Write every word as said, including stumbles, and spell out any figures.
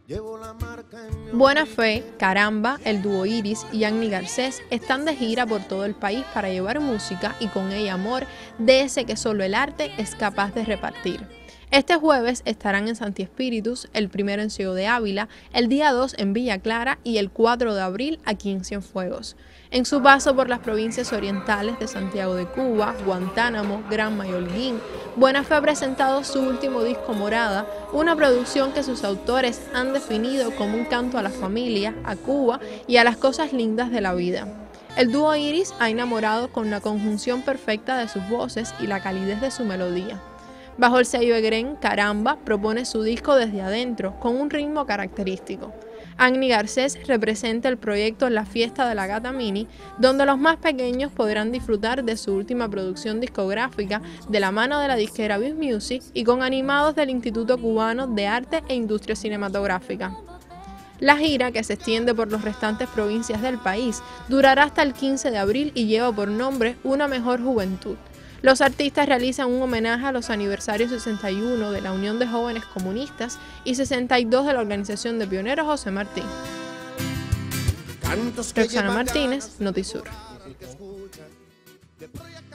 Buena Fe, Caramba, el dúo Iris y Annie Garcés están de gira por todo el país para llevar música y con ella amor de ese que solo el arte es capaz de repartir. Este jueves estarán en Santi Espíritus, el primero en Ciego de Ávila, el día dos en Villa Clara y el cuatro de abril aquí en Cienfuegos. En su paso por las provincias orientales de Santiago de Cuba, Guantánamo, Granma y Holguín, Buena Fe ha presentado su último disco Morada, una producción que sus autores han definido como un canto a la familia, a Cuba y a las cosas lindas de la vida. El dúo Iris ha enamorado con la conjunción perfecta de sus voces y la calidez de su melodía. Bajo el sello Egren, Caramba propone su disco desde adentro, con un ritmo característico. Annie Garcés representa el proyecto en la fiesta de la Gata Mini, donde los más pequeños podrán disfrutar de su última producción discográfica de la mano de la disquera Viz Music y con animados del Instituto Cubano de Arte e Industria Cinematográfica. La gira, que se extiende por las restantes provincias del país, durará hasta el quince de abril y lleva por nombre Una Mejor Juventud. Los artistas realizan un homenaje a los aniversarios sesenta y uno de la Unión de Jóvenes Comunistas y sesenta y dos de la Organización de Pioneros José Martí. Roxana Martínez, Notisur.